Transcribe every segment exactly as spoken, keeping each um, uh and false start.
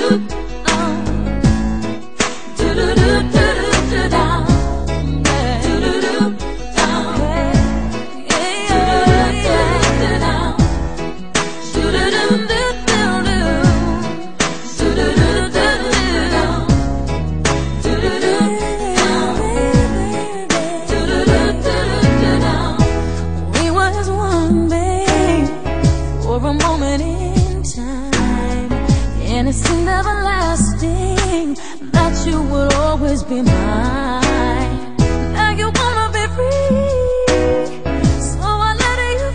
For a moment in time, and it seemed everlasting that you would always be mine. Now you wanna be free, so I let you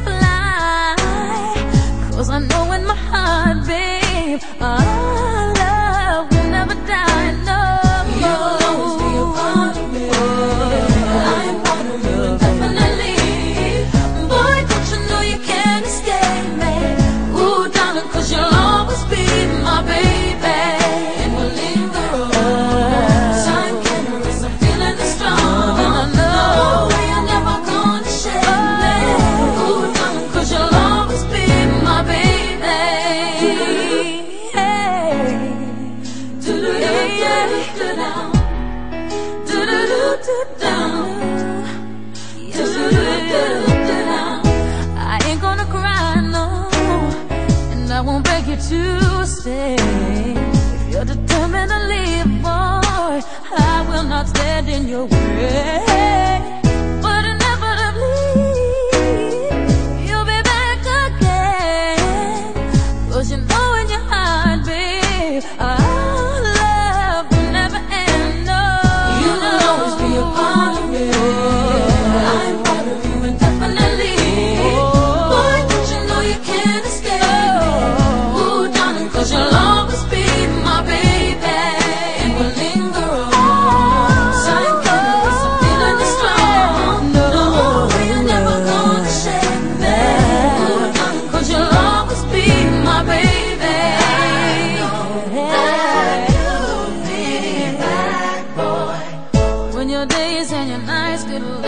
fly. Cause I know in my heart, babe, our love will never die. No, you'll always be a part of me. I am part of you indefinitely. Boy, don't you know you can't escape me? Cause you'll always be my baby, and we'll linger on. Time can erase the feeling that's strong. And I know you're never gonna shake me. Ooh, darling, cause you'll always be my baby. Hey, do-do-do-do-do-down, do-do-do-do-down, do-do-do-do-down. I ain't gonna cry, no, I won't beg you to stay. If you're determined to leave, boy, I will not stand in your way. But inevitably, you'll be back again. Cause you know in your heart, babe, our love will never end. No, you'll always be a part of me. I'm part of you indefinitely. Boy, don't you know you can't escape? Cause you'll always be my baby, and we'll linger on. Time can erase the feeling that's strong. No, you're never gonna shake me. Cause you'll always be my baby. You'll be back, boy. When your days and your nights get